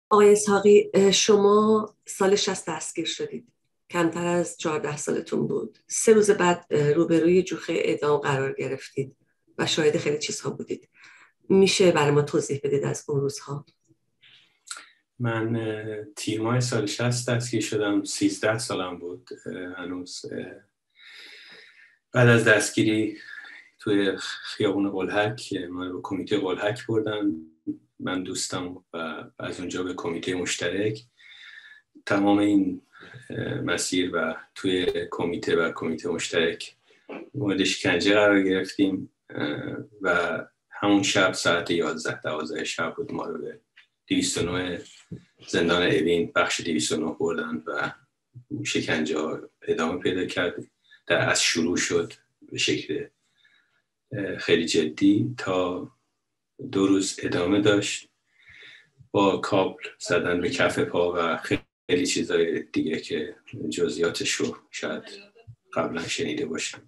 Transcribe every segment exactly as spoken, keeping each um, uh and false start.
آقای اسحاقی، شما سال شصت دستگیر شدید. کمتر از چهارده سالتون بود. سه روز بعد روبروی جوخه اعدام قرار گرفتید و شاهد خیلی چیزها بودید. میشه برای ما توضیح بدید از اون روزها؟ من تیر ماه سال شصت دستگیر شدم. سیزده سالم بود هنوز. بعد از دستگیری توی خیابون قلهک من به کمیته قلهک بردن، من دوستم، و از اونجا به کمیته مشترک. تمام این مسیر و توی کمیته و کمیته مشترک مورد شکنجه قرار گرفتیم و همون شب ساعت یازده دوازده شب بود ما رو به دویست و نه زندان اوین بخش دویست و نه بردن و شکنجه ادامه پیدا کرد. در از شروع شد به شکل خیلی جدی تا دو روز ادامه داشت با کابل زدن به کف پا و خیلی چیزای دیگه که جزئیاتش رو شاید قبلا شنیده باشم.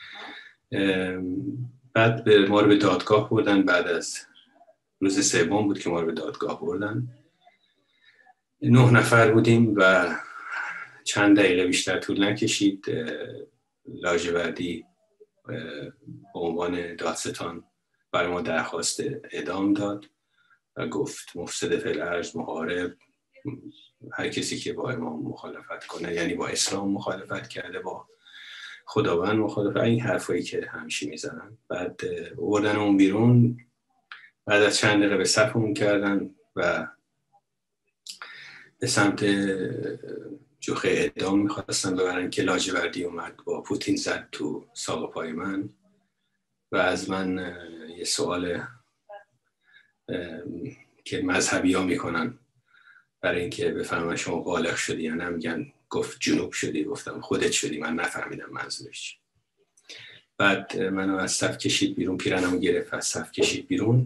بعد به ما رو به دادگاه بردن. بعد از روز سوم بود که ما رو به دادگاه بردن. نه نفر بودیم و چند دقیقه بیشتر طول نکشید. لاجوردی به عنوان دادستان برای ما درخواست اعدام داد و گفت مفسد فی الارض، محارب، هر کسی که با امام مخالفت کنه، یعنی با اسلام مخالفت کرده، با خداوند مخالفت، این حرفایی که همیشه میزنن. بعد بردن اون بیرون. بعد از چند دقیقه به صفمون کردن و به سمت جوخه اعدام میخواستن ببرن که لاجوردی اومد با پوتین زد تو ساق پای من و از من یه سوال که مذهبی ها میکنن برای اینکه بفهمن شما بالغ شدی یا نه، میگن گفت جنوب شدی. گفتم خودت شدی، من نفهمیدم منظورش. بعد منو از صف کشید بیرون، پیرنمو گرفت از صف کشید بیرون،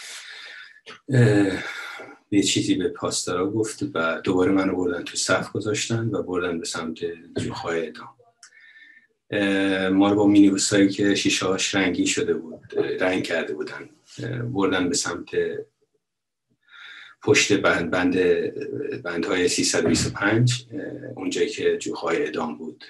یه چیزی به پاسدارا گفت و دوباره منو بردن تو صف گذاشتن و بردن به سمت جوخه‌های اعدام. ما رو با مینیبوسایی که شیشه‌هاش رنگی شده بود، رنگ کرده بودن، بردن به سمت پشت بند بند بندهای سیصد و بیست و پنج، اونجایی که جوخه‌های اعدام بود.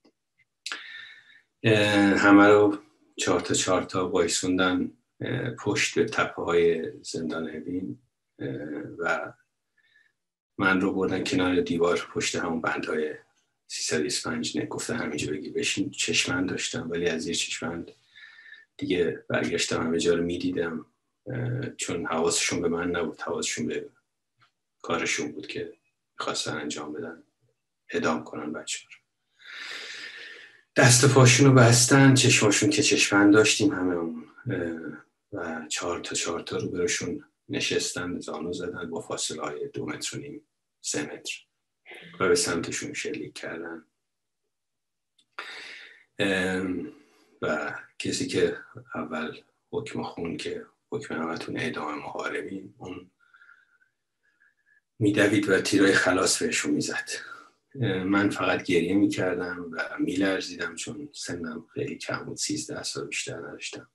همه رو چهار تا چهار تا بایسوندن پشت به تپه های زندان اوین و من رو بردن کنار دیوار پشت همون بندهای سیصد و بیست و پنج. نه گفتن همینجا بگی بشین. چشمند داشتم ولی از زیر چشمند دیگه برگشتم همه جا رو میدیدم، چون حواسشون به من نبود، حواسشون به کارشون بود که میخواستن انجام بدن، اعدام کنن بچه ها رو. دست و پاشون رو بستن، چشماشون که چشمند داشتیم همه اون، و چهار تا چهار تا رو برشون نشستن، زانو زدن با فاصله های دو متر و نیم سه متر و به سمتشون شلیک کردن. و کسی که اول حکم خون که حکم همتون اعدام محاربین، اون میدوید و تیرای خلاص بهشون میزد. من فقط گریه میکردم و میلرزیدم چون سنم خیلی کم بود، سیزده سال بیشتر نداشتم.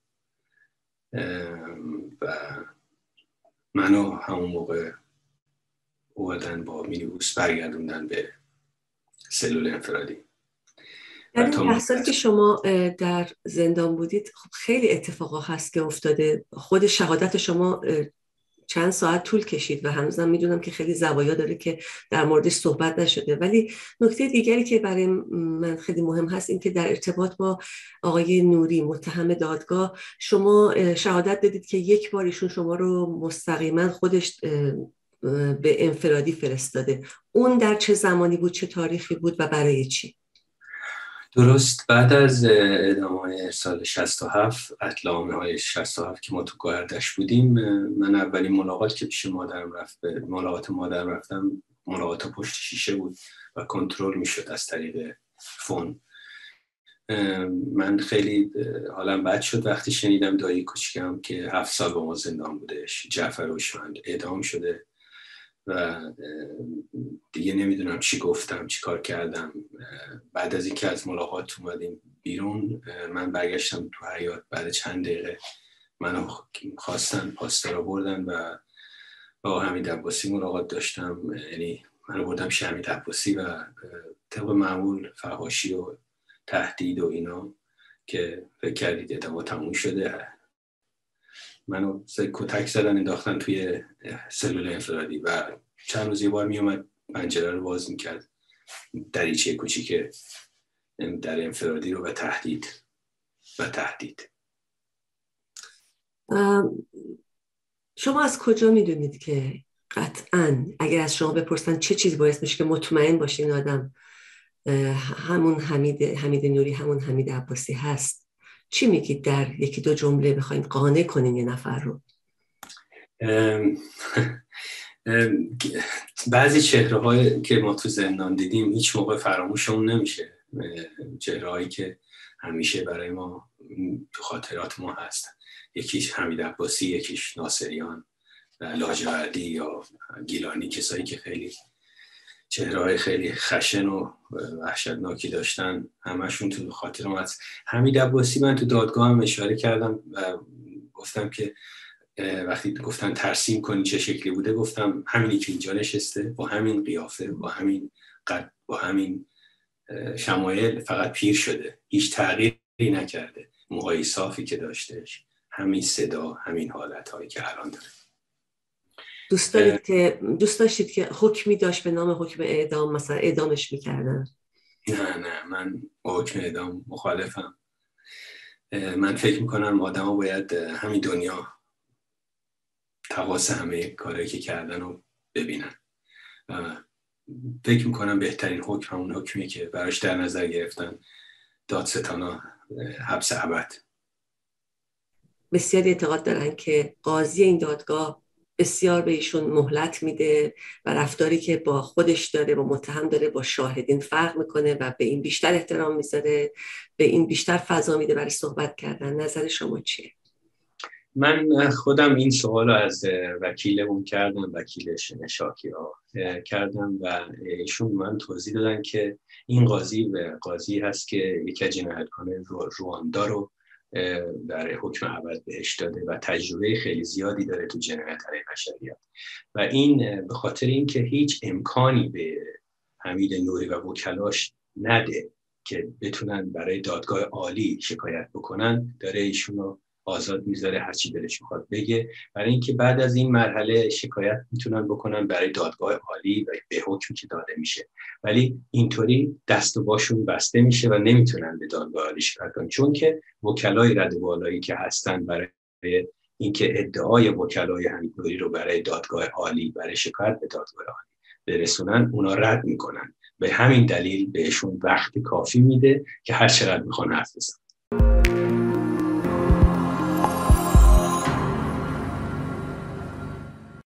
و منو همون موقع اومدن با مینیبوس برگردوندن به سلول انفرادی. در این ده سالی که شما در زندان بودید، خب خیلی اتفاقا هست که افتاده. خود شهادت شما چند ساعت طول کشید و هنوزم میدونم که خیلی زوایا داره که در موردش صحبت نشده. ولی نکته دیگری که برای من خیلی مهم هست این که در ارتباط با آقای نوری متهم دادگاه شما شهادت دادید که یک بار ایشون شما رو مستقیما خودش به انفرادی فرستاده. اون در چه زمانی بود، چه تاریخی بود و برای چی؟ درست بعد از اعدام‌های سال شصت و هفت، قتل‌عام‌های شصت و هفت که ما تو گاردش بودیم، من اولین ملاقات که پیش مادرم رفت، به ملاقات مادرم رفتم، ملاقات پشت شیشه بود و کنترل میشد از طریق فون. من خیلی حالم بد شد وقتی شنیدم دایی کوچیکم که هفت سال با ما زندان بودش، جعفر هوشمند، اعدام شده و دیگه نمیدونم چی گفتم، چی کار کردم. بعد از اینکه از ملاقات اومدیم بیرون، من برگشتم تو حیاط. بعد چند دقیقه منو خواستن، پاسدارا بردن و با حمید عباسی ملاقات داشتم. یعنی من بردم پیش حمید عباسی و طبق معمول فحاشی و تهدید و اینا که فکر کردید اعتماد تموم شده، منو کتک زدن انداختن توی سلول انفرادی و چند روز یه بار می اومد پنجره رو باز میکرد، دریچه کوچیک در انفرادی رو، به تهدید و تهدید. شما از کجا میدونید که قطعاً اگر از شما بپرسن چه چیز باعث میشه که مطمئن باشین این آدم همون حمید حمید نوری، همون حمید عباسی هست، چی میگید در یکی دو جمله بخواید قانع کنین یه نفر رو؟ ام ام بعضی چهره‌هایی که ما تو زندان دیدیم هیچ موقع فراموشمون نمیشه، چهره‌هایی که همیشه برای ما تو خاطرات ما هستن. یکیش حمید عباسی، یکیش ناصریان و لاجوردی یا گیلانی، کسایی که خیلی چهره‌های خیلی خشن و وحشتناکی داشتن، همشون تو خاطر ما هست. حمید عباسی من تو دادگاه هم اشاره کردم و گفتم که وقتی گفتن ترسیم کنی چه شکلی بوده، گفتم همینی که اینجا نشسته با همین قیافه، با همین قد، با همین شمایل، فقط پیر شده، هیچ تغییری نکرده، موهای صافی که داشتش، همین صدا، همین حالت‌هایی که الان داره. دوست دارید که دوست داشتید که حکمی داشت به نام حکم اعدام، مثلا اعدامش میکردن؟ نه نه، من حکم اعدام مخالفم. من فکر میکنم آدم ها باید همین دنیا تقاص همه کارهایی که کردن رو ببینن. فکر میکنم بهترین حکم همون حکمیه که براش در نظر گرفتن، دادستانا حبس ابد. بسیاری اعتقاد دارن که قاضی این دادگاه بسیار به ایشون مهلت میده و رفتاری که با خودش داره، با متهم داره، با شاهدین فرق میکنه و به این بیشتر احترام میذاره، به این بیشتر فضا میده برای صحبت کردن. نظر شما چیه؟ من خودم این سوال رو از وکیلمون کردم، وکیل شاکی ها کردم و ایشون من توضیح دادن که این قاضی و قاضی هست که یکی از جنایتکاران رواندا رو در حکم ابد بهش داده و تجربه خیلی زیادی داره تو جنایت علیه بشریت و این به خاطر اینکه هیچ امکانی به حمید نوری و وکلاش نده که بتونن برای دادگاه عالی شکایت بکنن، داره ایشون رو آزاد میذاره هر چی دلش میخواد بگه، برای اینکه بعد از این مرحله شکایت میتونن بکنن برای دادگاه عالی و به حکمی که داده میشه، ولی اینطوری دست و باشون بسته میشه و نمیتونن به دادگاه عالی شکایت کنن، چون که وکلای رده بالایی که هستن برای اینکه ادعای وکلای حمید نوری رو برای دادگاه عالی، برای شکایت به دادگاه عالی برسونن، اونا رد میکنن. به همین دلیل بهشون وقت کافی میده که هر چقدر میخوان حرف بزنن.